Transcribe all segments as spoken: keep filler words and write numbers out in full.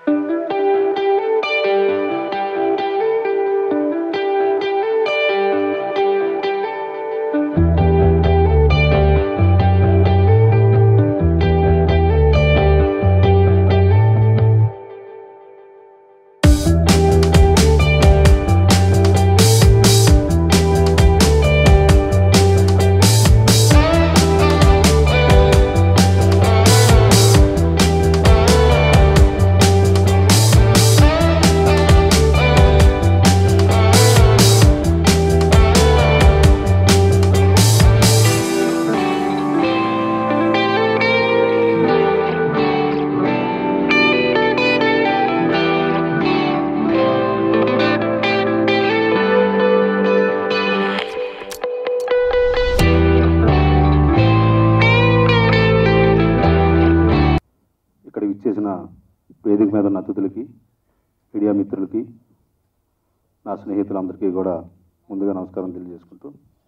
చేసిన వేదిక మీద ఉన్న అతిథులకి, మీడియా మిత్రులకి, నా స్నేహితులందరికీ కూడా ముందుగా నమస్కారం తెలియజేసుకుంటూ,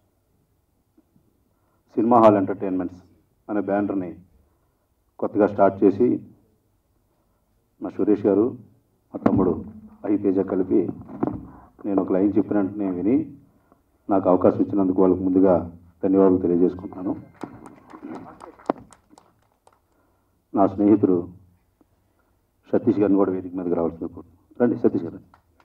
సినిమా హాల్ ఎంటర్టైన్మెంట్స్ అనే బ్యానర్ని కొత్తగా స్టార్ట్ చేసి మా సురేష్ గారు, మా తమ్ముడు ఐతేజ కలిపి నేను ఒక లైన్ చెప్పిన వెంటనే విని నాకు అవకాశం ఇచ్చినందుకు వాళ్ళకు ముందుగా ధన్యవాదాలు తెలియజేసుకుంటున్నాను. నా స్నేహితుడు సతీష్ గారిని కూడా వేదిక మీదకి రావాల్సింది కోరుతున్నాను. రండి సతీష్ గారు.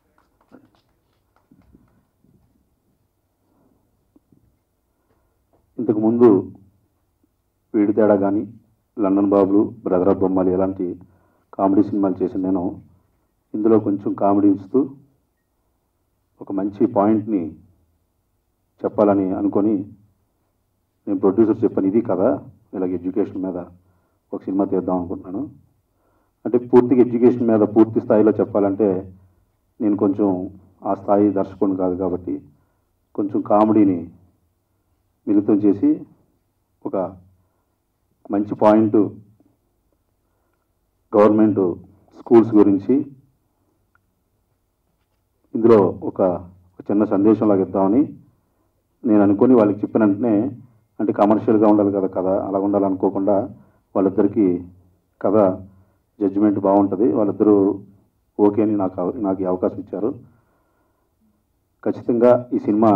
ఇంతకుముందు వీడి తేడా కానీ, లండన్ బాబులు, బ్రదర్ ఆఫ్ బొమ్మలు ఇలాంటి కామెడీ సినిమాలు చేసిన నేను ఇందులో కొంచెం కామెడీ ఇస్తూ ఒక మంచి పాయింట్ని చెప్పాలని అనుకొని నేను ప్రొడ్యూసర్ చెప్పాను, ఇది కదా ఇలాగ ఎడ్యుకేషన్ మీద ఒక సినిమా తీద్దాం అనుకుంటున్నాను. అంటే పూర్తిగా ఎడ్యుకేషన్ మీద పూర్తి స్థాయిలో చెప్పాలంటే నేను కొంచెం ఆ స్థాయి దర్శకుని కాదు కాబట్టి కొంచెం కామెడీని మిళితం చేసి ఒక మంచి పాయింట్ గవర్నమెంట్ స్కూల్స్ గురించి ఇందులో ఒక చిన్న సందేశం లాగా ఇద్దామని నేను అనుకొని వాళ్ళకి చెప్పిన వెంటనే, అంటే కమర్షియల్గా ఉండాలి కదా కథ, అలా ఉండాలనుకోకుండా వాళ్ళిద్దరికీ కథ జడ్జిమెంట్ బాగుంటుంది, వాళ్ళిద్దరూ ఓకే అని నాకు నాకు ఈ అవకాశం ఇచ్చారు. ఖచ్చితంగా ఈ సినిమా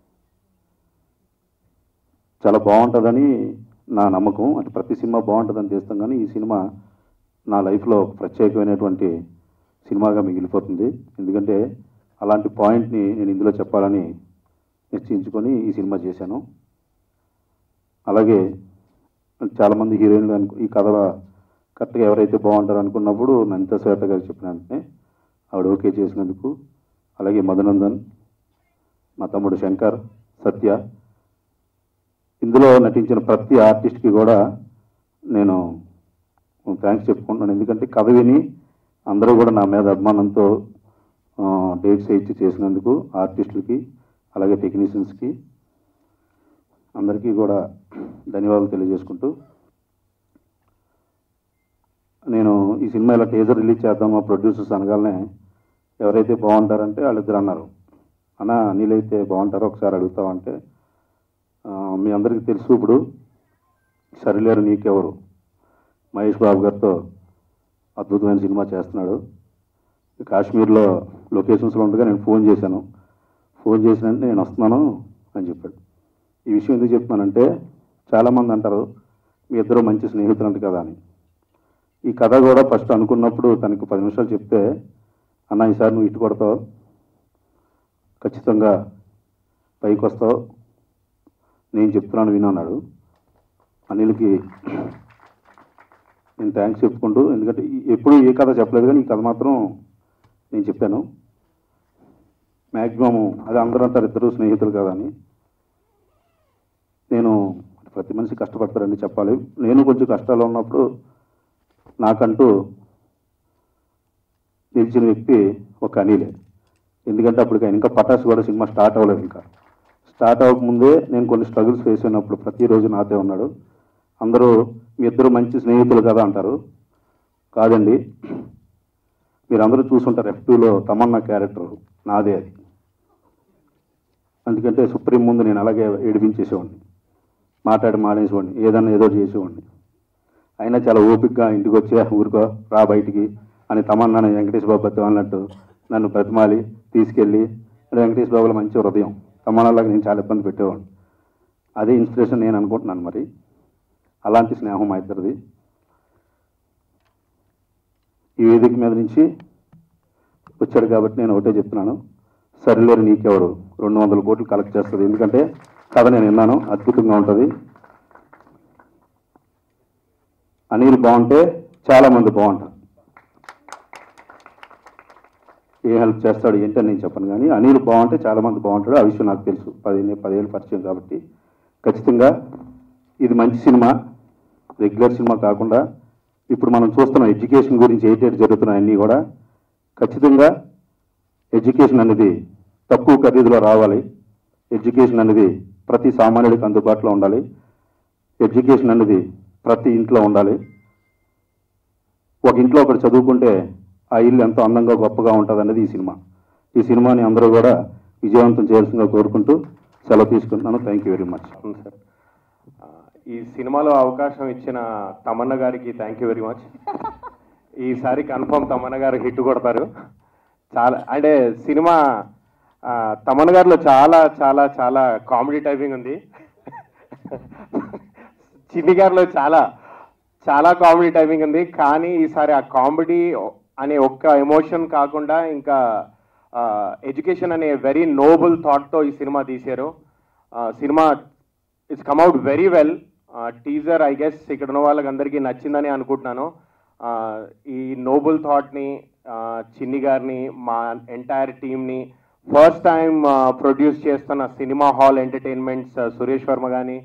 చాలా బాగుంటుందని నా నమ్మకం. అంటే ప్రతి సినిమా బాగుంటుందని చేస్తాం, కానీ ఈ సినిమా నా లైఫ్లో ప్రత్యేకమైనటువంటి సినిమాగా మిగిలిపోతుంది. ఎందుకంటే అలాంటి పాయింట్ని నేను ఇందులో చెప్పాలని నిశ్చయించుకొని ఈ సినిమా చేశాను. అలాగే చాలామంది హీరోయిన్లు అనుకు ఈ కథ కరెక్ట్గా ఎవరైతే బాగుంటారు అనుకున్నప్పుడు నందిత శ్వేత గారు చెప్పిన వెంటనే ఆవిడ ఓకే చేసినందుకు, అలాగే మధునందన్, మా తమ్ముడు శంకర్, సత్య, ఇందులో నటించిన ప్రతి ఆర్టిస్ట్కి కూడా నేను థ్యాంక్స్ చెప్పుకుంటున్నాను. ఎందుకంటే కథ విని అందరూ కూడా నా మీద అభిమానంతో డేట్స్ ఇచ్చి చేసినందుకు ఆర్టిస్టులకి, అలాగే టెక్నీషియన్స్కి అందరికీ కూడా ధన్యవాదాలు తెలియజేసుకుంటూ, నేను ఈ సినిమా ఇలా టీజర్ రిలీజ్ చేద్దామా ప్రొడ్యూసర్స్ అనగానే ఎవరైతే బాగుంటారంటే వాళ్ళిద్దరు అన్నారు, అన్న నీళ్ళైతే బాగుంటారో ఒకసారి అడుగుతామంటే, మీ అందరికీ తెలుసు ఇప్పుడు సరిలేరు నీకెవరు మహేష్ బాబు గారితో అద్భుతమైన సినిమా చేస్తున్నాడు. కాశ్మీర్లో లొకేషన్స్లో ఉండగా నేను ఫోన్ చేశాను. ఫోన్ చేసినంటే నేను వస్తున్నాను అని చెప్పాడు. ఈ విషయం ఎందుకు చెప్తున్నానంటే, చాలామంది అంటారు మీ ఇద్దరు మంచి స్నేహితులు అంట కదా అని. ఈ కథ కూడా ఫస్ట్ అనుకున్నప్పుడు తనకు పది నిమిషాలు చెప్తే, అన్న ఈసారి నువ్వు ఇటు కొడతావు, ఖచ్చితంగా పైకి వస్తావు, నేను చెప్తున్నాను విను అన్నాడు. అనిల్కి నేను థ్యాంక్స్ చెప్పుకుంటూ, ఎందుకంటే ఎప్పుడు ఏ కథ చెప్పలేదు కానీ ఈ కథ మాత్రం నేను చెప్పాను. మ్యాక్సిమము అది అందరూ అంటారు ఇద్దరు స్నేహితులు కదా అని. నేను ప్రతి మనిషి కష్టపడతారని చెప్పాలి. నేను కొంచెం కష్టాలు ఉన్నప్పుడు నాకంటూ నిలిచిన వ్యక్తి ఒక అనిలే. ఎందుకంటే అప్పటికి ఆయన ఇంకా పటాసు కూడా సినిమా స్టార్ట్ అవ్వలేదు. ఇంకా స్టార్ట్ అవ్వకముందే నేను కొన్ని స్ట్రగుల్స్ ఫేస్ అయినప్పుడు ప్రతిరోజు నాతో ఉన్నాడు. అందరూ మీ ఇద్దరు మంచి స్నేహితులు కదా అంటారు. కాదండి, మీరందరూ చూసుంటారు ఎఫ్ టూలో తమన్నా క్యారెక్టర్ నాదే అది. ఎందుకంటే సుప్రీం ముందు నేను అలాగే ఏడిపించేసేవాడిని, మాట్లాడి మానేసేవాడిని, ఏదన్నా ఏదో చేసేవాడిని. అయినా చాలా ఓపికగా ఇంటికి వచ్చే ఊరుకో రా బయటికి అని తమన్నా వెంకటేష్ బాబు బతి అన్నట్టు నన్ను బ్రతిమాలి తీసుకెళ్ళి వెంకటేష్ బాబులో మంచి హృదయం తమన్నాలాగా నేను చాలా ఇబ్బంది పెట్టేవాడిని. అదే ఇన్స్పిరేషన్ నేను అనుకుంటున్నాను. మరి అలాంటి స్నేహం మా ఇద్దరిది. ఈ వేదిక మీద నుంచి వచ్చాడు కాబట్టి నేను ఒకటే చెప్తున్నాను, సరిలేరు నీకెవరు రెండు వందల కోట్లు కలెక్ట్ చేస్తుంది. ఎందుకంటే కథ నేను విన్నాను, అద్భుతంగా ఉంటుంది. అనిల్ బాగుంటే చాలామంది బాగుంటారు. ఏ హెల్ప్ చేస్తాడు ఏంటని నేను చెప్పను, కానీ అనిల్ బాగుంటే చాలామంది బాగుంటాడు. ఆ విషయం నాకు తెలుసు, పదిహేను పదిహేను పరిచయం కాబట్టి. ఖచ్చితంగా ఇది మంచి సినిమా, రెగ్యులర్ సినిమా కాకుండా ఇప్పుడు మనం చూస్తున్నాం ఎడ్యుకేషన్ గురించి ఏటేటి జరుగుతున్నాయి అన్నీ కూడా. ఖచ్చితంగా ఎడ్యుకేషన్ అనేది తక్కువ ఖరీదులో రావాలి. ఎడ్యుకేషన్ అనేది ప్రతి సామాన్యుడికి అందుబాటులో ఉండాలి. ఎడ్యుకేషన్ అనేది ప్రతి ఇంట్లో ఉండాలి. ఒక ఇంట్లో ఒకటి చదువుకుంటే ఆ ఇల్లు ఎంతో అందంగా గొప్పగా ఉంటుంది అన్నది ఈ సినిమా. ఈ సినిమాని అందరూ కూడా విజయవంతం చేయాల్సిందిగా కోరుకుంటూ సెలవు తీసుకుంటున్నాను. Thank you very much. Sir, ఈ సినిమాలో అవకాశం ఇచ్చిన తమన్నా గారికి థ్యాంక్ యూ వెరీ మచ్. ఈసారి కన్ఫర్మ్ తమన్నా గారు హిట్ కొడతారు. చాలా అంటే సినిమా తమన్నా గారిలో చాలా చాలా చాలా కామెడీ టైపింగ్ ఉంది. చిన్ని గారిలో చాలా చాలా కామెడీ టైపింగ్ ఉంది. కానీ ఈసారి ఆ కామెడీ అనే ఒక్క ఎమోషన్ కాకుండా ఇంకా ఎడ్యుకేషన్ అనే వెరీ నోబుల్ థాట్తో ఈ సినిమా తీశారు. సినిమా it's come out very well. Teaser I guess ఇక్కడ ఉన్న వాళ్ళకి అందరికీ నచ్చిందని అనుకుంటున్నాను. ఈ నోబుల్ థాట్ని, చిన్ని గారిని, మా ఎంటైర్ టీమ్ని, ఫస్ట్ టైం ప్రొడ్యూస్ చేస్తున్న సినిమా హాల్ ఎంటర్టైన్మెంట్స్ సురేష్ వర్మ కానీ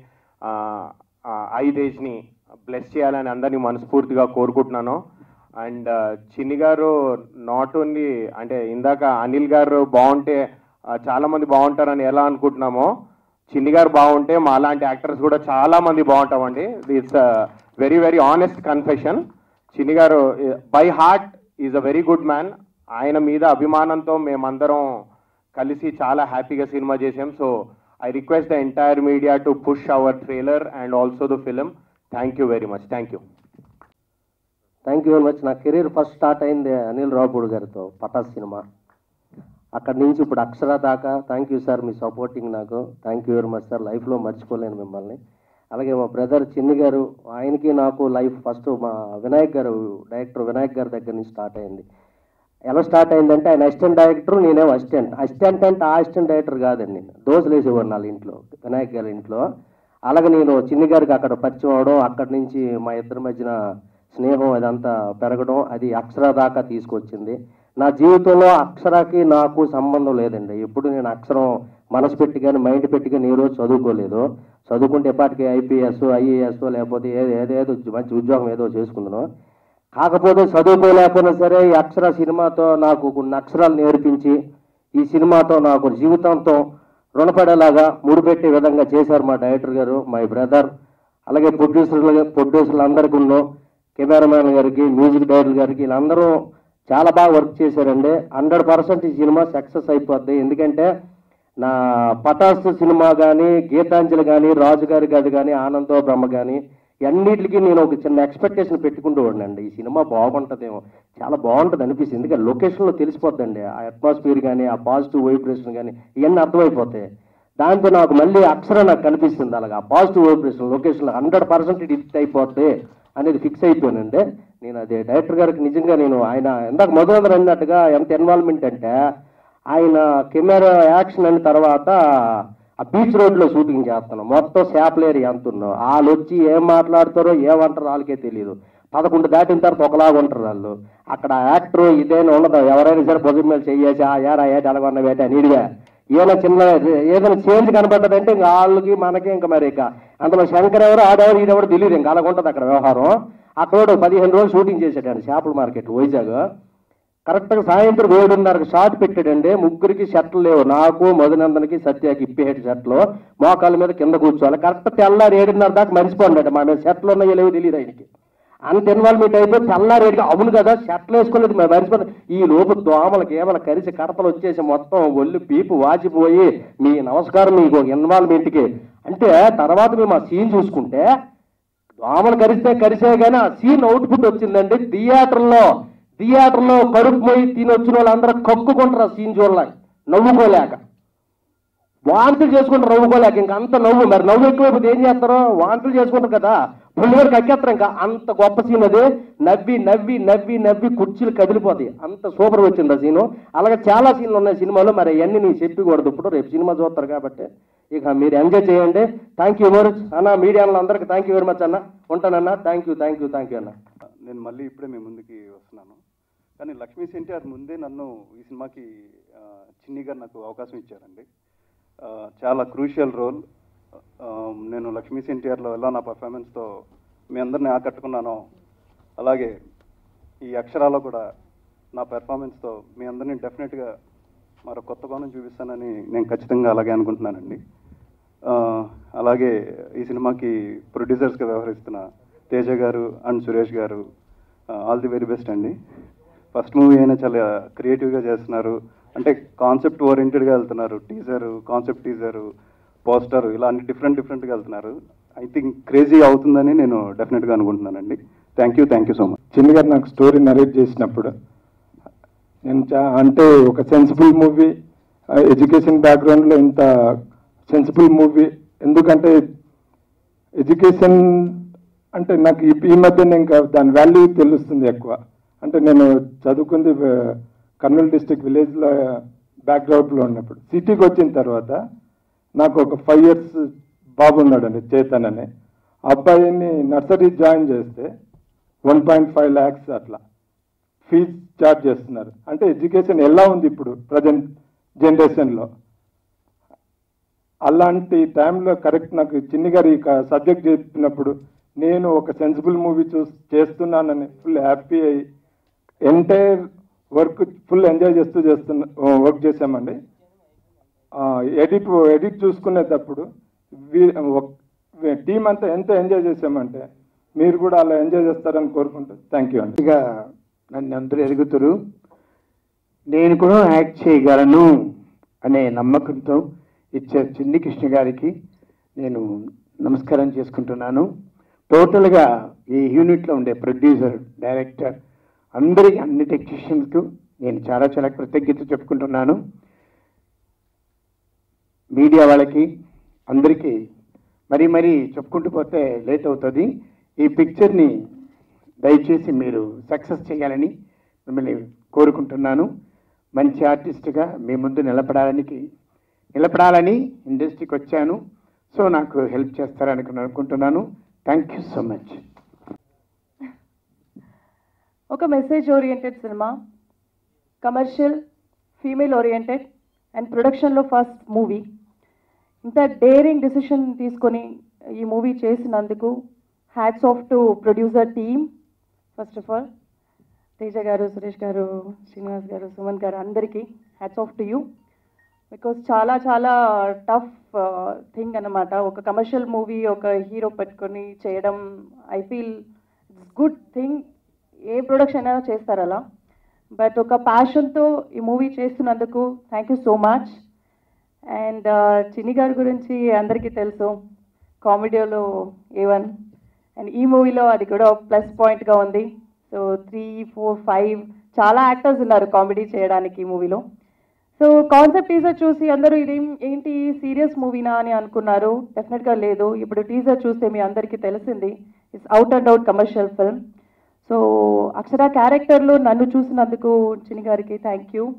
ఐదేజ్ని బ్లెస్ చేయాలని అందరినీ మనస్ఫూర్తిగా కోరుకుంటున్నాను. అండ్ చిన్ని గారు నాట్ ఓన్లీ అంటే ఇందాక అనిల్ గారు బాగుంటే చాలామంది బాగుంటారని ఎలా అనుకుంటున్నామో, చిన్ని గారు బాగుంటే మా లాంటి యాక్టర్స్ కూడా చాలామంది బాగుంటామండి. It's very very honest confession. Chinni garu by heart is a very good man. ఆయన మీద అభిమానంతో మేమందరం కలిసి చాలా హ్యాపీగా సినిమా చేసాం. So I request the entire media to push our trailer and also the film. Thank you very much. Thank you thank you very much. నా కెరీర్ ఫస్ట్ స్టార్ట్ అయింది అనిల్ రావుపూడి గారితో, పటాస్ సినిమా. అక్కడి నుంచి ఇప్పుడు అక్షర దాకా. థ్యాంక్ యూ సార్ మీ supporting నాకు. Thank you very much sir. లైఫ్లో మర్చిపోలేను మిమ్మల్ని. అలాగే మా బ్రదర్ చిన్ని గారు, ఆయనకి నాకు లైఫ్ ఫస్ట్ మా వినాయక్ గారు, డైరెక్టర్ వినాయక్ గారి దగ్గర నుంచి స్టార్ట్ అయింది. ఎలా స్టార్ట్ అయిందంటే ఆయన అసిస్టెంట్ డైరెక్టర్, నేనేమో అసిస్టెంట్. అసిస్టెంట్ అంటే ఆ అసిస్టెంట్ డైరెక్టర్ కాదండి, నేను దోశలు వేసేవాడిని వాళ్ళ ఇంట్లో, వినాయక్ గారి ఇంట్లో. అలాగే నేను చిన్ని గారికి అక్కడ పరిచయం అవడం, అక్కడి నుంచి మా ఇద్దరి మధ్యన స్నేహం అదంతా పెరగడం, అది అక్షర దాకా తీసుకొచ్చింది. నా జీవితంలో అక్షరాకి నాకు సంబంధం లేదండి. ఎప్పుడు నేను అక్షరం మనసు పెట్టి కానీ మైండ్ పెట్టి కానీ ఏ రోజు చదువుకోలేదు. చదువుకుంటే ఎప్పటికీ ఐపీఎస్ ఐఏఎస్ లేకపోతే ఏదో ఏదేదో మంచి ఉద్యోగం ఏదో చేసుకుందాను. కాకపోతే చదువుకోలేకపోయినా సరే ఈ అక్షర సినిమాతో నాకు కొన్ని అక్షరాలు నేర్పించి ఈ సినిమాతో నాకు జీవితంతో రుణపడేలాగా ముడిపెట్టే విధంగా చేశారు మా డైరెక్టర్ గారు, మై బ్రదర్. అలాగే ప్రొడ్యూసర్లు ప్రొడ్యూసర్లు అందరికీ ఉన్నో, కెమెరామ్యాన్ గారికి, మ్యూజిక్ డైరెక్టర్ గారికి, వీళ్ళందరూ చాలా బాగా వర్క్ చేశారండి. హండ్రెడ్ పర్సెంట్ ఈ సినిమా సక్సెస్ అయిపోద్ది. ఎందుకంటే నా పటాస్ సినిమా కానీ, గీతాంజలి కానీ, రాజు గారి గది కానీ, ఆనందో బ్రహ్మ కానీ, అన్నిటికీ నేను ఒక చిన్న ఎక్స్పెక్టేషన్ పెట్టుకుంటూ ఉండండి. ఈ సినిమా బాగుంటుందేమో, చాలా బాగుంటుంది అనిపిస్తుంది. ఎందుకంటే లొకేషన్లో తెలిసిపోద్దండి ఆ అట్మాస్ఫియర్ కానీ, ఆ పాజిటివ్ వైబ్రేషన్ కానీ ఇవన్నీ అర్థమైపోతాయి. దాంతో నాకు మళ్ళీ అక్షరం నాకు కనిపిస్తుంది అలాగా ఆ పాజిటివ్ వైబ్రేషన్ లొకేషన్లో హండ్రెడ్ పర్సెంట్ ఇది హిట్ అయిపోద్ది అనేది ఫిక్స్ అయిపోయానండి నేను. అదే డైరెక్టర్ గారికి నిజంగా నేను ఆయన ఇందాక మొదలు అన్నట్టుగా ఎంత ఇన్వాల్వ్మెంట్ అంటే, ఆయన కెమెరా యాక్షన్ అయిన తర్వాత ఆ బీచ్ రోడ్లో షూటింగ్ చేస్తున్నాం, మొత్తం శాప్ల ఏరియా అంటున్నాం. వాళ్ళు వచ్చి ఏం మాట్లాడతారో ఏమంటారో వాళ్ళకే తెలియదు. పదకొండు దాటిన తర్వాత ఒకలాగా ఉంటారు వాళ్ళు. అక్కడ యాక్టర్ ఇదేనా ఉండదు, ఎవరైనా సరే భుజం మీద చెయ్యేసి ఆ ఏరా ఏటి అలాగొన్న వేట నీడిగా ఏదైనా చిన్న ఏదైనా చేంజ్ కనబడ్డదంటే ఇంకా వాళ్ళకి మనకి ఇంకా మరి ఇక అందులో శంకర్ ఎవరు ఆడెవరు ఈడెవరు తెలియదు, ఇంకా అలాగ ఉంటుంది అక్కడ వ్యవహారం. అక్కడ పదిహేను రోజులు షూటింగ్ చేశాడండి చేపల మార్కెట్ వైజాగ్. కరెక్ట్గా సాయంత్రం ఏడున్నరకు షార్ట్ పెట్టాడండి. ముగ్గురికి షర్ట్లు లేవు, నాకు మధునందన్కి సత్యకి ఇప్పేటి షర్ట్లు, మోకాళ్ళ మీద కింద కూర్చోవాలి. కరెక్ట్ తెల్లారి ఏడున్నర దాకా మర్చిపోండి మా మీద షర్ట్లు ఉన్నాయో లేవు తెలియదు ఆయనకి. అంత ఇన్వాల్వ్మెంట్ అయిపోయి తెల్లారేడుగా అవును కదా షర్ట్లు వేసుకోలేదు మేము మర్చిపోయి. ఈ లోపు దోమలకి ఏమైనా కరిసి కడతలు వచ్చేసి మొత్తం ఒళ్ళు పీపు వాచిపోయి మీ నమస్కారం మీకు ఇన్వాల్వ్మెంట్కి అంటే. తర్వాత మేము ఆ సీన్ చూసుకుంటే దోమలు కరిస్తే కరిసే కానీ ఆ సీన్ అవుట్పుట్ వచ్చిందండి. థియేటర్లో థియేటర్లో కడుపు పోయి తినొచ్చిన వాళ్ళందరూ కక్కుకుంటారు ఆ సీన్ చూడలేక, నవ్వుకోలేక, వాంతులు చేసుకుంటారు నవ్వుకోలేక. ఇంకా అంత నవ్వు, మరి నవ్వు ఎక్కువైపోతే ఏం చేస్తారో, వాంతులు చేసుకుంటారు కదా, పుల్లివరకు కక్కేస్తారు. ఇంకా అంత గొప్ప సీన్ అదే. నవ్వి నవ్వి నవ్వి నవ్వి కుర్చీలు కదిలిపోతాయి, అంత సూపర్ వచ్చింది ఆ సీను. అలాగే చాలా సీన్లు ఉన్నాయి సినిమాలో, మరి అవన్నీ నేను చెప్పకూడదు ఇప్పుడు, రేపు సినిమా చూస్తారు కాబట్టి. ఇక మీరు ఎంజాయ్ చేయండి. థ్యాంక్ యూ వెరీ మచ్ అన్న, మీడియా అందరికీ థ్యాంక్ యూ వెరీ మచ్ అన్న. ఉంటానన్నా. Thank you thank you thank you అన్న. నేను మళ్ళీ ఇప్పుడే మీ ముందుకి వస్తున్నాను. కానీ లక్ష్మీ ఎన్టీఆర్ ముందే నన్ను ఈ సినిమాకి చిన్ని గారు నాకు అవకాశం ఇచ్చారండి. చాలా క్రూషియల్ రోల్. నేను లక్ష్మీ ఎన్టీఆర్లో ఎలా నా పర్ఫార్మెన్స్తో మీ అందరిని ఆకట్టుకున్నానో, అలాగే ఈ అక్షరాలో కూడా నా పెర్ఫార్మెన్స్తో మీ అందరినీ డెఫినెట్గా మరో కొత్త కోణం చూపిస్తానని నేను ఖచ్చితంగా అలాగే అనుకుంటున్నానండి. అలాగే ఈ సినిమాకి ప్రొడ్యూసర్స్గా వ్యవహరిస్తున్న తేజ గారు and Suresh garu, all the very best అండి. ఫస్ట్ మూవీ అయినా చాలా క్రియేటివ్గా చేస్తున్నారు, అంటే కాన్సెప్ట్ ఓరియంటెడ్గా వెళ్తున్నారు. టీజరు, కాన్సెప్ట్ టీజరు, పోస్టర్, ఇలా అన్ని డిఫరెంట్ డిఫరెంట్గా వెళ్తున్నారు. ఐ థింక్ క్రేజీ అవుతుందని నేను డెఫినెట్గా అనుకుంటున్నానండి. Thank you thank you so much. Chinni garu నాకు స్టోరీ నరేట్ చేసినప్పుడు నేను చా అంటే ఒక సెన్సిబుల్ మూవీ, ఎడ్యుకేషన్ బ్యాక్గ్రౌండ్లో ఇంత సెన్సిబుల్ మూవీ, ఎందుకంటే ఎడ్యుకేషన్ అంటే నాకు ఈ ఈ మధ్యన ఇంకా దాని వాల్యూ తెలుస్తుంది ఎక్కువ. అంటే నేను చదువుకుంది కర్నూలు డిస్టిక్ విలేజ్లో బ్యాక్గ్రౌండ్లో ఉన్నప్పుడు, సిటీకి వచ్చిన తర్వాత నాకు ఒక ఫైవ్ ఇయర్స్ బాబు ఉన్నాడండి, చేతన్ అని. అబ్బాయిని నర్సరీ జాయిన్ చేస్తే వన్ పాయింట్ ఫైవ్ ల్యాక్స్ అట్లా ఫీజ్ చార్జ్ చేస్తున్నారు. అంటే ఎడ్యుకేషన్ ఎలా ఉంది ఇప్పుడు ప్రజెంట్ జనరేషన్లో. అలాంటి టైంలో కరెక్ట్ నాకు చిన్ని గారు ఈ సబ్జెక్ట్ చెప్పినప్పుడు నేను ఒక సెన్సిబుల్ మూవీ చూ చేస్తున్నానని ఫుల్ హ్యాపీ అయ్యి ఎంటైర్ వర్క్ ఫుల్ ఎంజాయ్ చేస్తూ చేస్తున్నా వర్క్ చేసామండి. ఎడిట్ ఎడిట్ చూసుకునేటప్పుడు టీం అంతా ఎంత ఎంజాయ్ చేసామంటే మీరు కూడా అలా ఎంజాయ్ చేస్తారని కోరుకుంటూ థ్యాంక్ యూ అండి. ఇక నన్ను అందరూ ఎరుగుతారు, నేను కూడా యాక్ట్ చేయగలను అనే నమ్మకంతో ఇచ్చే చిన్ని కృష్ణ గారికి నేను నమస్కారం చేసుకుంటున్నాను. టోటల్గా ఈ యూనిట్లో ఉండే ప్రొడ్యూసర్, డైరెక్టర్ అందరికీ, అన్ని టెక్నీషియన్స్కు నేను చాలా చాలా కృతజ్ఞత చెప్పుకుంటున్నాను. మీడియా వాళ్ళకి అందరికీ మరీ మరీ చెప్పుకుంటూ పోతే లేట్ అవుతుంది. ఈ పిక్చర్ని దయచేసి మీరు సక్సెస్ చేయాలని మిమ్మల్ని కోరుకుంటున్నాను. మంచి ఆర్టిస్ట్గా మీ ముందు నిలబడడానికి నిలబడాలని ఇండస్ట్రీకి వచ్చాను. సో నాకు హెల్ప్ చేస్తారని అనుకుంటున్నాను. Thank you so much. ఒక మెసేజ్ ఓరియంటెడ్ సినిమా, కమర్షియల్, ఫీమేల్ ఓరియంటెడ్ అండ్ ప్రొడక్షన్లో ఫస్ట్ మూవీ. ఇంత డేరింగ్ డిసిషన్ తీసుకొని ఈ మూవీ చేసినందుకు hats off to producer team. First of all Teja garu, Suresh garu, Srinivas garu, Suman garu అందరికీ hats off to you. Because చాలా చాలా టఫ్ థింగ్ అన్నమాట. ఒక కమర్షియల్ మూవీ ఒక హీరో పెట్టుకొని చేయడం, I feel it's good thing. ఏ ప్రొడక్షన్ అయినా చేస్తారు అలా, బట్ ఒక ప్యాషన్తో ఈ మూవీ చేస్తున్నందుకు thank you so much. And Chinni గారి గురించి అందరికీ తెలుసు, కామెడీలో ఏ వన్, అండ్ ఈ మూవీలో అది కూడా ప్లస్ పాయింట్గా ఉంది. సో త్రీ ఫోర్ ఫైవ్ చాలా యాక్టర్స్ ఉన్నారు కామెడీ చేయడానికి ఈ మూవీలో. సో కాన్సెప్ట్ టీజర్ చూసి అందరూ ఇదేం ఏంటి సీరియస్ మూవీనా అని అనుకున్నారు. డెఫినెట్గా లేదు. ఇప్పుడు టీజర్ చూస్తే మీ అందరికీ తెలిసింది, it's out and out commercial film. So Akshara క్యారెక్టర్లో నన్ను చూసినందుకు చిన్ని గారికి థ్యాంక్ యూ.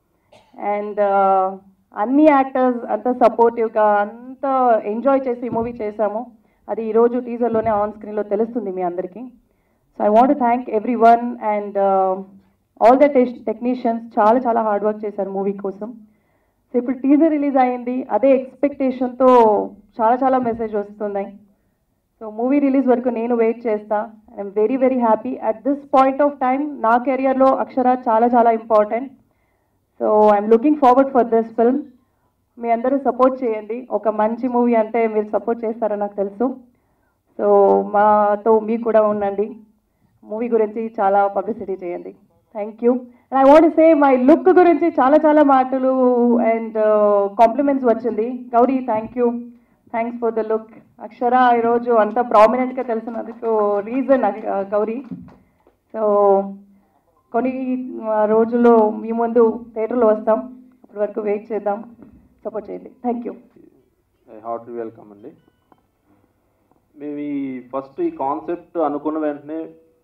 అండ్ అన్ని యాక్టర్స్ అంత సపోర్టివ్గా అంత ఎంజాయ్ చేసి మూవీ చేశాము. అది ఈరోజు టీజర్లోనే ఆన్ స్క్రీన్లో తెలుస్తుంది మీ అందరికీ. So I want thank every one and all the technicians. చాలా చాలా హార్డ్ వర్క్ చేశారు మూవీ కోసం. సో ఇప్పుడు టీజర్ రిలీజ్ అయ్యింది, అదే ఎక్స్పెక్టేషన్తో చాలా చాలా మెసేజ్ వస్తున్నాయి. సో మూవీ రిలీజ్ వరకు నేను వెయిట్ చేస్తా. I'm very very happy at this point of time. నా కెరియర్లో అక్షర చాలా చాలా important. So I'm looking forward for this film. మీ అందరూ సపోర్ట్ చేయండి. ఒక మంచి మూవీ అంటే మీరు సపోర్ట్ చేస్తారని నాకు తెలుసు. సో మాతో మీకు కూడా ఉండండి. మూవీ గురించి చాలా పబ్లిసిటీ చేయండి. Thank you. And I want say my look గురించి చాలా చాలా మాటలు అండ్ కాంప్లిమెంట్స్ వచ్చింది. Gowri thank you, thanks for the look. Akshara ఈరోజు అంత ప్రామినెంట్గా తెలిసినందుకు రీజన్ గౌరీ. సో కొన్ని ఆ, రోజుల్లో మీ ముందు థియేటర్లో వస్తాం. అప్పటి వరకు వెయిట్ చేద్దాం. సపోర్ట్ చేయండి. Thank you. హార్ట్ వెల్కమ్ అండి. మేము ఈ ఫస్ట్ ఈ కాన్సెప్ట్ అనుకున్న వెంటనే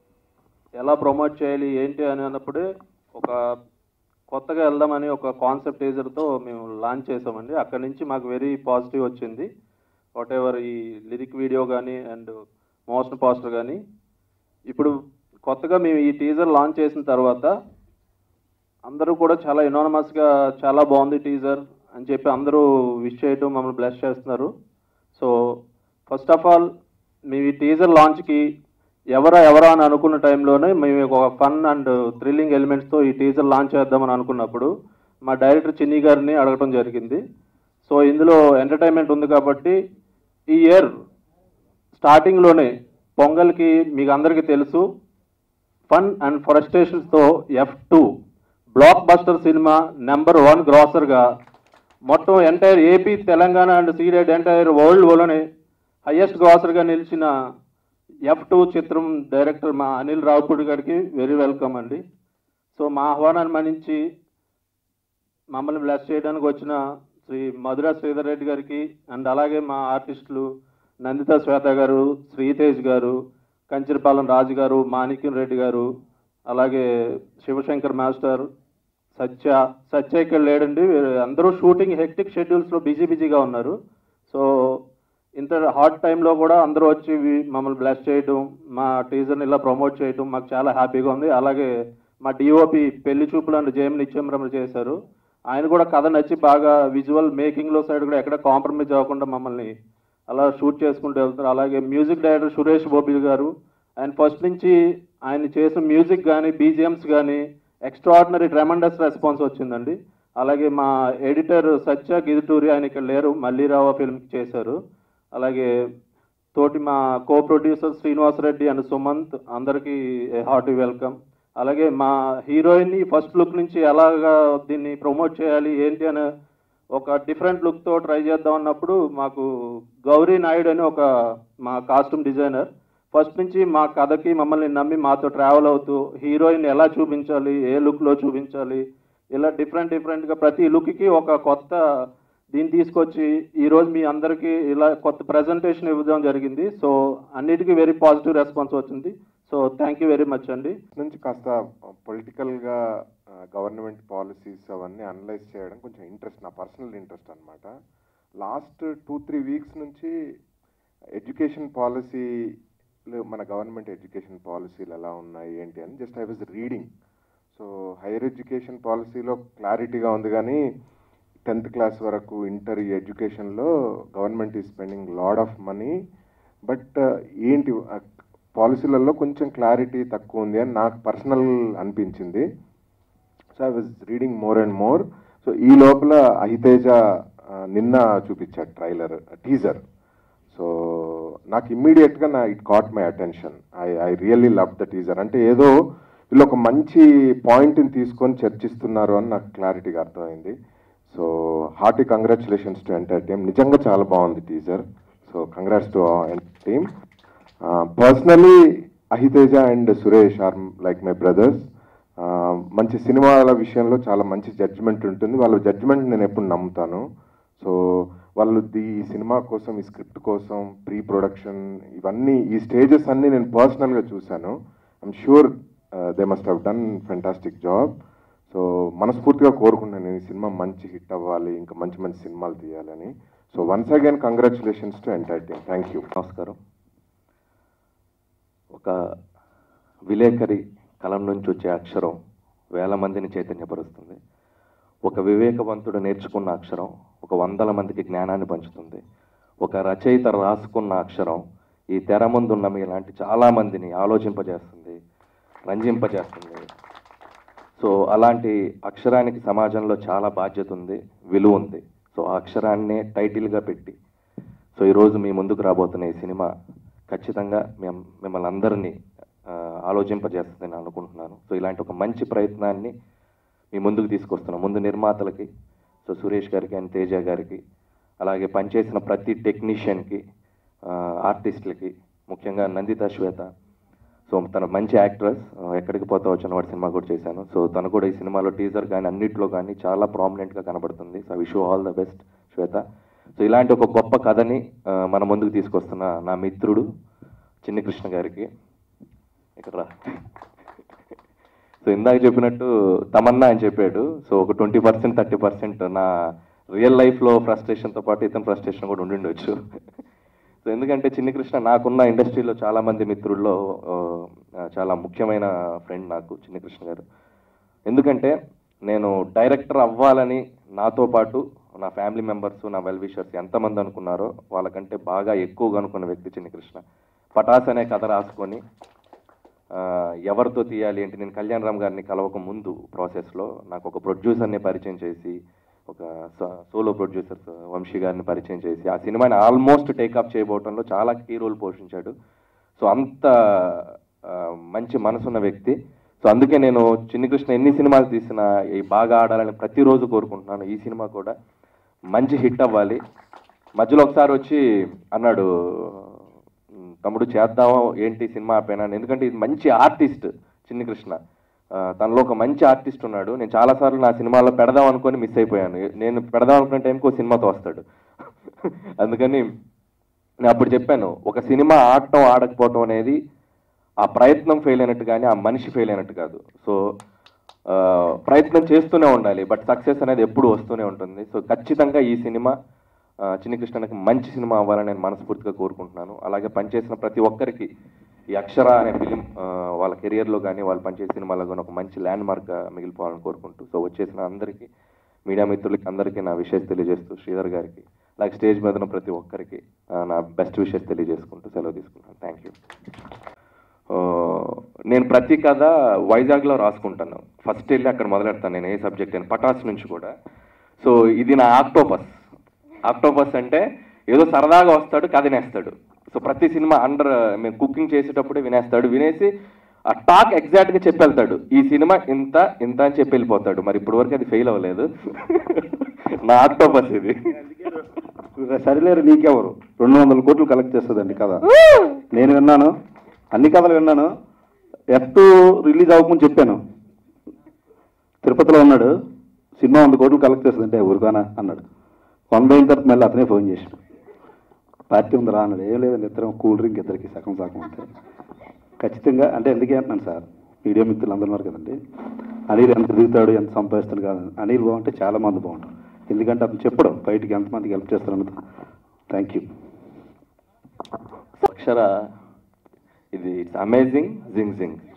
ఎలా ప్రమోట్ చేయాలి ఏంటి అని అన్నప్పుడే ఒక కొత్తగా వెళ్దామని ఒక కాన్సెప్ట్ టీజర్తో మేము లాంచ్ చేసామండి. అక్కడి నుంచి మాకు వెరీ పాజిటివ్ వచ్చింది. వాట్ ఎవర్ ఈ లిరిక్ వీడియో కానీ అండ్ మోషన్ పోస్టర్ కానీ. ఇప్పుడు కొత్తగా మేము ఈ టీజర్ లాంచ్ చేసిన తర్వాత అందరూ కూడా చాలా ఎనానమస్గా చాలా బాగుంది టీజర్ అని చెప్పి అందరూ విష్ చేయటం మమ్మల్ని బ్లెస్ చేస్తున్నారు. సో ఫస్ట్ ఆఫ్ ఆల్ మేము ఈ టీజర్ లాంచ్కి ఎవరా ఎవరా అని అనుకున్న టైంలోనే మేము ఒక ఫన్ అండ్ థ్రిల్లింగ్ ఎలిమెంట్స్తో ఈ టీజర్ లాంచ్ చేద్దామని అనుకున్నప్పుడు మా డైరెక్టర్ చిన్ని గారిని అడగటం జరిగింది. సో ఇందులో ఎంటర్టైన్మెంట్ ఉంది కాబట్టి ఈ ఇయర్ స్టార్టింగ్లోనే పొంగల్కి మీకు అందరికీ తెలుసు ఫన్ అండ్ ఫ్రస్ట్రేషన్స్తో ఎఫ్ టూ బ్లాక్ బస్టర్ సినిమా నెంబర్ వన్ గ్రాసర్గా మొత్తం entire AP Telangana and ceded entire world వరల్డ్లోనే హయ్యెస్ట్ గ్రాసర్గా నిలిచిన ఎఫ్ టూ చిత్రం డైరెక్టర్ మా అనిల్ రావుపూడి గారికి వెరీ వెల్కమ్ అండి. సో మా ఆహ్వానాన్ని మన్నించి మమ్మల్ని బ్లెస్ చేయడానికి వచ్చిన శ్రీ మధుర శ్రీధర్ రెడ్డి గారికి అండ్ అలాగే మా ఆర్టిస్టులు నందిత శ్వేత గారు, శ్రీతేజ్ గారు, కంచిరపాలెం రాజు గారు, మాణిక్యం రెడ్డి గారు, అలాగే శివశంకర్ మాస్టర్, సత్య సత్య ఇక్కడ లేడండి. అందరూ షూటింగ్ హెక్టిక్ షెడ్యూల్స్లో బిజీ బిజీగా ఉన్నారు. సో ఇంత హాట్ టైంలో కూడా అందరూ వచ్చి మమ్మల్ని బ్లెస్ చేయడం, మా టీజర్ని ఇలా ప్రమోట్ చేయడం మాకు చాలా హ్యాపీగా ఉంది. అలాగే మా డిఓపి పెళ్లి చూపులు అండ్ జేఎం నిత్యంరమణ చేశారు. ఆయన కూడా కథ నచ్చి బాగా విజువల్ మేకింగ్లో సైడ్ కూడా ఎక్కడ కాంప్రమైజ్ అవ్వకుండా మమ్మల్ని అలా షూట్ చేసుకుంటూ వెళ్తారు. అలాగే మ్యూజిక్ డైరెక్టర్ సురేష్ బోబి గారు, ఆయన ఫస్ట్ నుంచి ఆయన చేసిన మ్యూజిక్ కానీ బీజిఎమ్స్ కానీ ఎక్స్ట్రాడినరీ ట్రెమండస్ రెస్పాన్స్ వచ్చిందండి. అలాగే మా ఎడిటర్ సత్య గిదుటూరి, ఆయన ఇక్కడ లేరు, మల్లీరావు ఫిల్మ్కి చేశారు. అలాగే తోటి మా co producer Srinivasa Reddy and Sumanth, అందరికీ హార్టీ వెల్కమ్. అలాగే మా హీరోయిన్ని ఫస్ట్ లుక్ నుంచి ఎలాగా దీన్ని ప్రమోట్ చేయాలి ఏంటి అని ఒక డిఫరెంట్ లుక్తో ట్రై చేద్దాం అన్నప్పుడు మాకు గౌరీ నాయుడు అని ఒక మా కాస్ట్యూమ్ డిజైనర్ ఫస్ట్ నుంచి మా కథకి మమ్మల్ని నమ్మి మాతో ట్రావెల్ అవుతూ హీరోయిన్ ఎలా చూపించాలి, ఏ లుక్లో చూపించాలి, ఇలా డిఫరెంట్ డిఫరెంట్గా ప్రతి లుక్కి ఒక కొత్త దీన్ని తీసుకొచ్చి ఈరోజు మీ అందరికీ ఇలా కొత్త ప్రజెంటేషన్ ఇవ్వడం జరిగింది. సో అన్నిటికీ వెరీ పాజిటివ్ రెస్పాన్స్ వచ్చింది. So thank you very much అండి. నుంచి కాస్త పొలిటికల్గా గవర్నమెంట్ పాలసీస్ అవన్నీ అనలైజ్ చేయడం కొంచెం ఇంట్రెస్ట్, నా పర్సనల్ ఇంట్రెస్ట్ అనమాట. లాస్ట్ టూ త్రీ వీక్స్ నుంచి ఎడ్యుకేషన్ పాలసీలు, మన గవర్నమెంట్ ఎడ్యుకేషన్ పాలసీలు ఎలా ఉన్నాయి ఏంటి అని just I was reading. So higher education పాలసీలో క్లారిటీగా ఉంది, కానీ టెన్త్ క్లాస్ వరకు ఇంటర్ ఈ ఎడ్యుకేషన్లో గవర్నమెంట్ ఈ spending lot of money, but ఏంటి పాలసీలలో కొంచెం క్లారిటీ తక్కువ ఉంది అని నాకు పర్సనల్ అనిపించింది. So I was reading more and more. So ఈ లోపల అహితేజ నిన్న చూపించాడు ట్రైలర్ టీజర్. సో నాకు ఇమ్మీడియట్గా నా it caught my attention. I I really love the teaser. అంటే ఏదో వీళ్ళు ఒక మంచి పాయింట్ని తీసుకొని చర్చిస్తున్నారు అని నాకు క్లారిటీగా అర్థమైంది. So hearty congratulations to entire team. నిజంగా చాలా బాగుంది teaser. So congrats to entire team. Personally Ahiteja and Suresh are like my brothers. మంచి సినిమాల విషయంలో చాలా మంచి జడ్జిమెంట్ ఉంటుంది. వాళ్ళ జడ్జిమెంట్ నేను ఎప్పుడు నమ్ముతాను. సో వాళ్ళు ఈ సినిమా కోసం, ఈ స్క్రిప్ట్ కోసం, ప్రీ ప్రొడక్షన్, ఇవన్నీ ఈ స్టేజెస్ అన్నీ నేను పర్సనల్గా చూశాను. I'm sure they must have done fantastic job. So మనస్ఫూర్తిగా కోరుకుంటున్నాను నేను ఈ సినిమా మంచి హిట్ అవ్వాలి, ఇంకా మంచి మంచి సినిమాలు తీయాలని. So once again congratulations to entire team. Thank you. నమస్కారం. ఒక విలేకరి కలం నుంచి వచ్చే అక్షరం వేల మందిని చైతన్యపరుస్తుంది. ఒక వివేకవంతుడు నేర్చుకున్న అక్షరం ఒక వందల మందికి జ్ఞానాన్ని పంచుతుంది. ఒక రచయిత రాసుకున్న అక్షరం ఈ తెర ముందున్న మీలాంటి చాలామందిని ఆలోచింపజేస్తుంది, రంజింపజేస్తుంది. సో అలాంటి అక్షరానికి సమాజంలో చాలా బాధ్యత ఉంది, విలువ ఉంది. సో ఆ అక్షరాన్నే టైటిల్గా పెట్టి సో ఈరోజు మీ ముందుకు రాబోతున్న ఈ సినిమా ఖచ్చితంగా మేము మిమ్మల్ని అందరినీ ఆలోచింపజేస్తుందని అనుకుంటున్నాను. సో ఇలాంటి ఒక మంచి ప్రయత్నాన్ని మీ ముందుకు తీసుకొస్తున్నాం. ముందు నిర్మాతలకి, సో సురేష్ గారికి అండ్ తేజ గారికి, అలాగే పనిచేసిన ప్రతి టెక్నీషియన్కి, ఆర్టిస్టులకి, ముఖ్యంగా నందిత శ్వేత. సో తను మంచి యాక్ట్రెస్, ఎక్కడికి పోతావో చిన్నవాడి సినిమా కూడా చేశాను. సో తను కూడా ఈ సినిమాలో టీజర్ కానీ అన్నిట్లో కానీ చాలా ప్రామినెంట్గా కనబడుతుంది. So wish you all the best Shweta. So ఇలాంటి ఒక గొప్ప కథని మన ముందుకు తీసుకొస్తున్న నా మిత్రుడు చిన్ని కృష్ణ గారికి ఇక్కడ రా. సో ఇందాక చెప్పినట్టు తమన్నా అని చెప్పాడు. సో ఒక ట్వంటీ పర్సెంట్ థర్టీ పర్సెంట్ నా రియల్ లైఫ్లో ఫ్రస్ట్రేషన్తో పాటు ఇతని ఫ్రస్ట్రేషన్ కూడా ఉండిండొచ్చు. సో ఎందుకంటే చిన్ని కృష్ణ నాకున్న ఇండస్ట్రీలో చాలామంది మిత్రుల్లో చాలా ముఖ్యమైన ఫ్రెండ్ నాకు చిన్ని కృష్ణ గారు. ఎందుకంటే నేను డైరెక్టర్ అవ్వాలని నాతో పాటు నా ఫ్యామిలీ మెంబర్స్, నా వెల్ విషర్స్ ఎంతమంది అనుకున్నారో వాళ్ళకంటే బాగా ఎక్కువగా అనుకున్న వ్యక్తి చిన్ని కృష్ణ. పటాస్ అనే కథ రాసుకొని ఎవరితో తీయాలి ఏంటి, నేను కళ్యాణ్ రామ్ గారిని కలవక ముందు ప్రాసెస్లో నాకు ఒక ప్రొడ్యూసర్ని పరిచయం చేసి, ఒక సోలో ప్రొడ్యూసర్ వంశీ గారిని పరిచయం చేసి ఆ సినిమాని ఆల్మోస్ట్ టేకప్ చేయబోవటంలో చాలా కీ రోల్ పోషించాడు. సో అంత మంచి మనసున్న వ్యక్తి. సో అందుకే నేను చిన్ని కృష్ణ ఎన్ని సినిమాలు తీసినా ఈ బాగా ఆడాలని ప్రతిరోజు కోరుకుంటున్నాను. ఈ సినిమా కూడా మంచి హిట్ అవ్వాలి. మధ్యలో ఒకసారి వచ్చి అన్నాడు, తమ్ముడు చేద్దాం ఏంటి సినిమా ఆపేనాను, ఎందుకంటే ఇది మంచి ఆర్టిస్ట్ చిన్ని కృష్ణ, తనలో ఒక మంచి ఆర్టిస్ట్ ఉన్నాడు. నేను చాలాసార్లు నా సినిమాలో పెడదాం అనుకొని మిస్ అయిపోయాను. నేను పెడదాం అనుకున్న టైంకి ఒక సినిమాతో వస్తాడు. అందుకని నేను అప్పుడు చెప్పాను, ఒక సినిమా ఆడటం ఆడకపోవటం అనేది ఆ ప్రయత్నం ఫెయిల్ అయినట్టు కానీ ఆ మనిషి ఫెయిల్ అయినట్టు కాదు. సో ప్రయత్నం చేస్తూనే ఉండాలి, బట్ సక్సెస్ అనేది ఎప్పుడు వస్తూనే ఉంటుంది. సో ఖచ్చితంగా ఈ సినిమా చిన్ని కృష్ణకి మంచి సినిమా అవ్వాలని నేను మనస్ఫూర్తిగా కోరుకుంటున్నాను. అలాగే పనిచేసిన ప్రతి ఒక్కరికి ఈ అక్షర అనే ఫిలిం వాళ్ళ కెరియర్లో కానీ వాళ్ళు పనిచేసే సినిమాలో కానీ ఒక మంచి ల్యాండ్ మార్క్గా మిగిలిపోవాలని కోరుకుంటూ, సో వచ్చేసిన అందరికీ, మీడియా మిత్రులకి అందరికీ నా విషెస్ తెలియజేస్తూ, శ్రీధర్ గారికి అలాగే స్టేజ్ మీద ఉన్న ప్రతి ఒక్కరికి నా బెస్ట్ విషెస్ తెలియజేసుకుంటూ సెలవు తీసుకుంటాను. Thank you. నేను ప్రతి కథ వైజాగ్లో రాసుకుంటాను. ఫస్ట్ వెళ్ళి అక్కడ మొదలెడతాను నేను ఏ సబ్జెక్ట్ అని, పటాస్ నుంచి కూడా. సో ఇది నా ఆక్టోపస్. ఆక్టోపస్ అంటే ఏదో సరదాగా వస్తాడు, కథ వినేస్తాడు. సో ప్రతి సినిమా అండర్ మేము కుకింగ్ చేసేటప్పుడే వినేస్తాడు. వినేసి ఆ టాక్ ఎగ్జాక్ట్గా చెప్పి వెళ్తాడు, ఈ సినిమా ఇంత ఇంత అని చెప్పి వెళ్ళిపోతాడు. మరి ఇప్పటి వరకు అది ఫెయిల్ అవ్వలేదు. నా ఆక్టోపస్ ఇది. సరిలేరు నీకెవరు రెండు వందల కోట్లు కలెక్ట్ చేస్తుందండి కథ. నేను విన్నాను, అన్ని కథలు విన్నాను. ఎఫ్ రిలీజ్ అవ్వకముందు చెప్పాను, తిరుపతిలో ఉన్నాడు, సినిమా వంద కోట్లు కలెక్ట్ చేస్తుందంటే ఊరుగానా అన్నాడు. వంద అయిన తర్వాత మళ్ళీ అతనే ఫోన్ చేశాడు, పార్టీ ఉందిరా అన్నాడు. ఏం లేదండి, ఇద్దరం కూల్ డ్రింక్ ఇద్దరికి సగం సగం ఉంటాయి. ఖచ్చితంగా అంటే ఎందుకే అంటున్నాను సార్, మీడియా మిత్రులు అందరూ ఉన్నారు కదండి, అనిల్ ఎంత దిగుతాడు ఎంత సంపాదిస్తాడు కాదు, అనిల్ బాగుంటే చాలా మంది బాగుంటారు. ఎందుకంటే అతను చెప్పడం బయటికి ఎంతమందికి హెల్ప్ చేస్తారన్నది. Thank you. అక్షర ఇది ఇట్స్ అమేజింగ్ జింగ్ జింగ్.